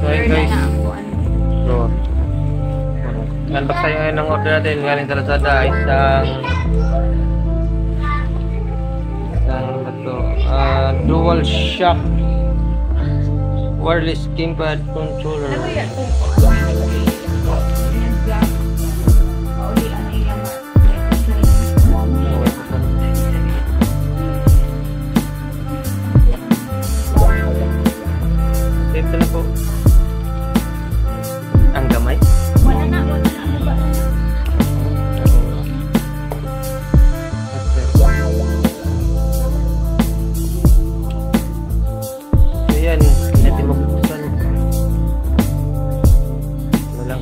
Okay guys. So, unbox tayo ngayon ng order natin galing sa Lazada. Isang Dual Shock wireless gamepad controller. Ito na po ang gamay. Ayan, hindi natin mabuksan. Ito lang.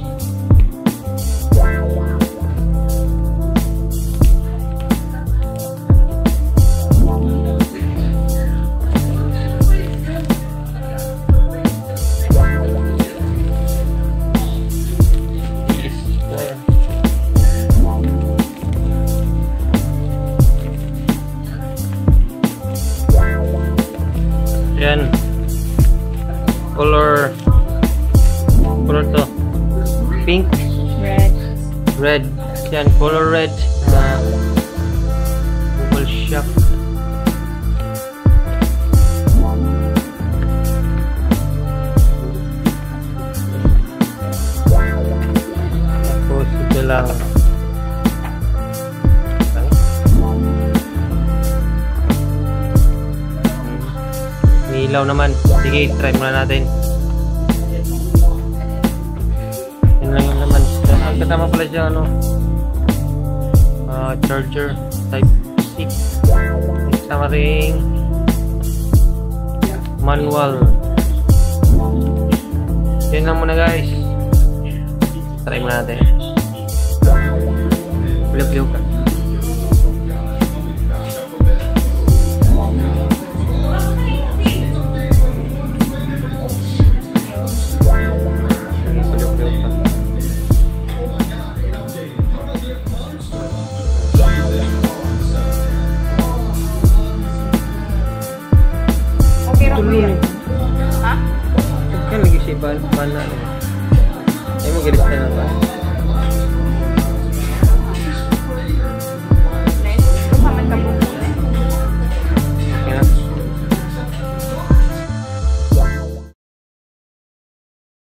Yan, color to pink, red. Yan, color red na Dual Shock. Tapos ito lang. Ilaw naman. Sige, try muna natin. Yun lang yung naman. Ang kasama pala siya, charger type C. Kasama ring manual. Yun lang muna guys. Try muna natin. Blue ka. Ha? Kan lagi si ban na. Ay mo gilis na ba?